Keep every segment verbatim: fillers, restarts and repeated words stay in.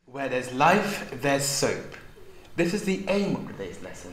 Where there's life, there's soap. This is the aim of today's lesson.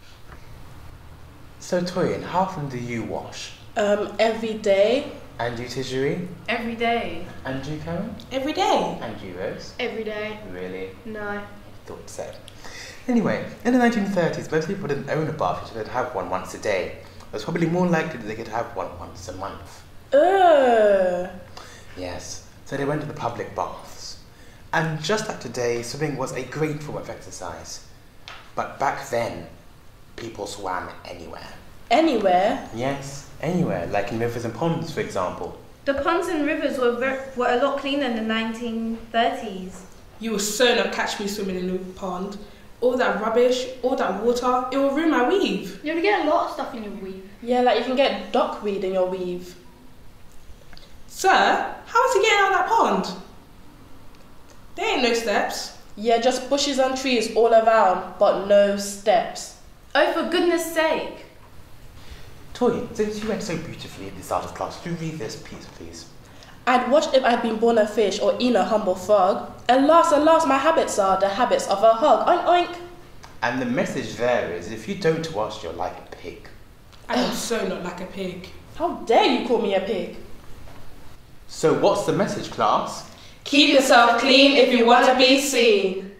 So, Toyin, how often do you wash? Um, every day. And you, Tijuri? Every day. And you, Karen? Every day. And you, Rose? Every day. Really? No. Thought so. Anyway, in the nineteen thirties, most people didn't own a bath, so they'd have one once a day. It was probably more likely that they could have one once a month. Ugh. Yes, so they went to the public baths. And just like today, swimming was a great form of exercise. But back then, people swam anywhere. Anywhere? Yes, anywhere, like in rivers and ponds, for example. The ponds and rivers were ver- were a lot cleaner in the nineteen thirties. You will so not catch me swimming in a pond. All that rubbish, all that water, it will ruin my weave. You would get a lot of stuff in your weave. Yeah, like you can get duckweed in your weave. Sir, how is he getting out of that pond? There ain't no steps. Yeah, just bushes and trees all around, but no steps. Oh, for goodness sake. Toyin, since you read so beautifully in this art class, could you read this piece, please? I'd watched if I'd been born a fish or eaten a humble frog. Alas, alas, my habits are the habits of a hog. Oink, oink. And the message there is, if you don't wash, you're like a pig. I am so not like a pig. How dare you call me a pig? So what's the message, class? Keep yourself clean if you want to be seen.